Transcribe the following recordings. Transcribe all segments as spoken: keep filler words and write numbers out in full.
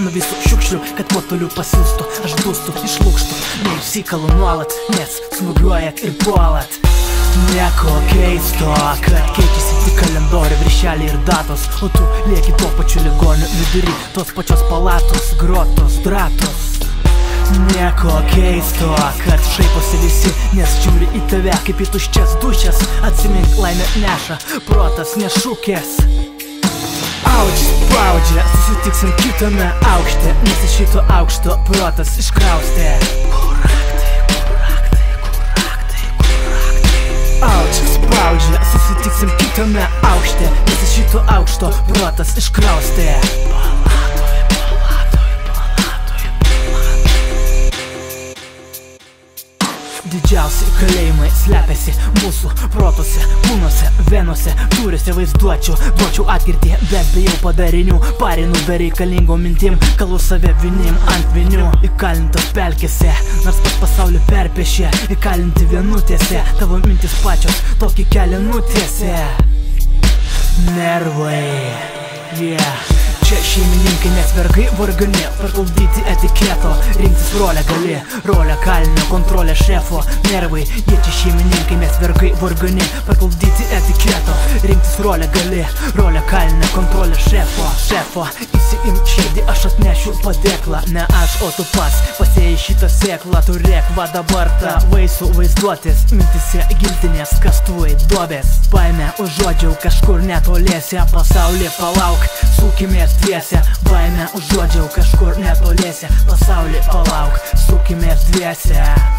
nuo visų šiukšlių, kad kuo toliau pasiūstų, aš dūstu, išlūkštų, neišsikalu nuolat, nes smūgiuojat ir puolat. Nieko keisto, kad keičiasi tik kalendorių viršeliai ir datos, o tu lieki tuo pačiu ligoniu vidury tos pačios palatos, grotos, dratos. Nieko keisto, kad šaiposi visi, nes žiūri į tave kaip į tuščias dušes. Atsimink, laimė neša, protas nešūkės. Audži, spaudžia, susitiksim kitame aukšte, nes iš šito aukšto protas iškraustė. Audži, spaudžia, susitiksim kitame aukšte, nes iš šito aukšto protas iškraustė. Didžiausi kalėjimai slepiasi mūsų protuose, kūnuose, venuose, tūriuose vaizduočiau, duočiau atkirtį, bet bijau padarinių, pareinu bereikalingom mintim, kalu save vinim ant vinių. Įkalintas pelkėse, nors pas pasaulį perpešė, įkalinti vienutėse, tavo mintis pačios tokį kelią nutiesė. Nervai, yeah. Čia šeimininkai net vergai vargani, perguldyti etiketo, rinktis rolę gali, rolę kalinio, kontrolę šefo. Nervai, jie čia šeimininkai net vergai vargani, perguldyti etiketo, rinktis rolę gali, rolę kalinio, kontrolę šefo. Šefo, įsiim širdį, aš atnešiu padėklą, ne aš, o tu pats, pasėjai šitą sėklą, turėk va dabar tą vaisių vaizduotės, mintise giltinės, kastuvai, duobės. Baimę užuodžiau kažkur netoliese, pasaulį palauk, sukimės dviese, baimę užuodžiau kažkur netoliese, pasaulį palauk, sukimės dviese.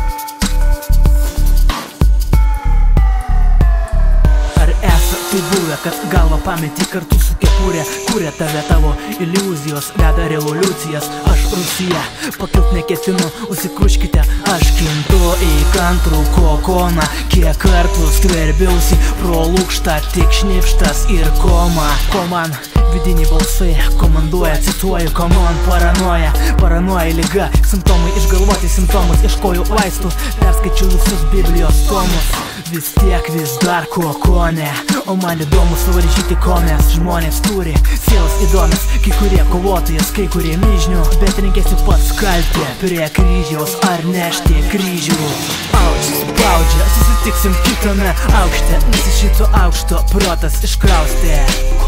Ar esa tai buvę, kad galvą pameti kartu su kepurė, kuria tave tavo iliuzijos, veda revoliucijas. Aš Rusija, pakilt neketinu, užsikruškite, aš kintu į kantrų kokoną. Kiek kartų skverbiausi pro lūkštą, tik šnipštas ir koma. Ko man vidiniai balsai komanduoja, cituoju, komon, paranoja, paranoja lyga, simptomai išgalvoti simptomus, ieškoju vaistų, perskaičiu visus Biblijos tomus. Vis tiek vis dar kokone, o man įdomu suvaržyti komės. Žmonės turi sielas įdomias, kai kurie kovotojas, kai kurie myžnių, bet renkėsi pats kaltė prie kryžiaus ar nešti kryžių. Audži, spaudžia, susitiksim kitame aukšte, nes iš šito aukšto protas iškraustė.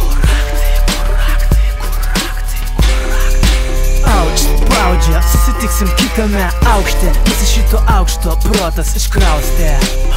Spaudžia, susitiksim kitame aukšte, nes iš šito aukšto protas iškraustė.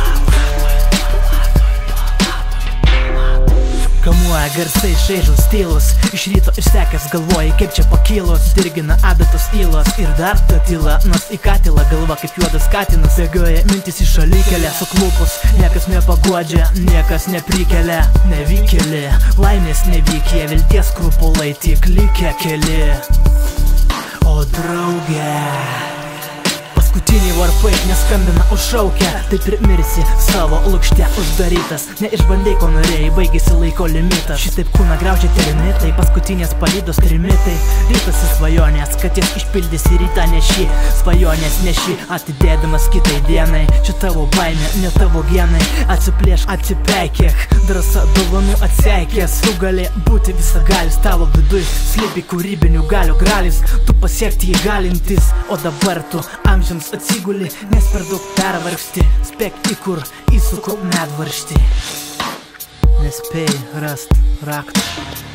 Kamuoja garsai, šaižus stylus, iš ryto išsekęs galvoji, kaip čia pakilus, dirgina adatos įlos ir dar ta tyla, nors į katilą galva kaip juodas katinas. Bėgioja mintis į šalikelę, suklupus, niekas nepaguodžia, niekas neprikelia, nevykėli, laimės nevykė, vilties skrupulai tik likę keli. O draugė, paskutiniai varpai neskambina, užšaukia, taip ir mirsi savo lukšte uždarytas. Neišbandai, ko norėjai, baigėsi laiko limitas. Šitaip kūną graužia termitai, paskutinės palydos trimitai. Rytas į svajonės, kad jas išpildysi rytą neši, svajonės neši, atidėdamas kitai dienai. Čia tavo baimė, ne tavo genai, atsiplėš, atsipeikėk, drąsa dovanų atseikės. Tu gali būti visagalis, tavo viduj slypi kūrybinių galių gralis, tu pasiekti jį galintis, o dabar tu amžiams atsiguli, nes per daug pervargsti, spėk į kur įsuku medvarštį, nespėjai rast raktą.